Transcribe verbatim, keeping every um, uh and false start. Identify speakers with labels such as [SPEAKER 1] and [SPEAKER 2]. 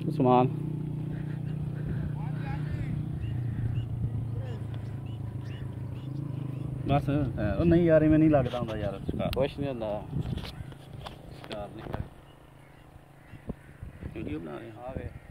[SPEAKER 1] ਸਮਾਨ। ਬਸ ਉਹ ਨਹੀਂ ਯਾਰ ਇਵੇਂ ਨਹੀਂ ਲੱਗਦਾ ਹੁੰਦਾ ਯਾਰ ਸ਼ਿਕਾਰ। ਕੁਛ ਨਹੀਂ ਹੁੰਦਾ ਸ਼ਿਕਾਰ ਨਹੀਂ। ਵੀਡੀਓ ਬਣਾ ਰਹੇ ਹਾਂ।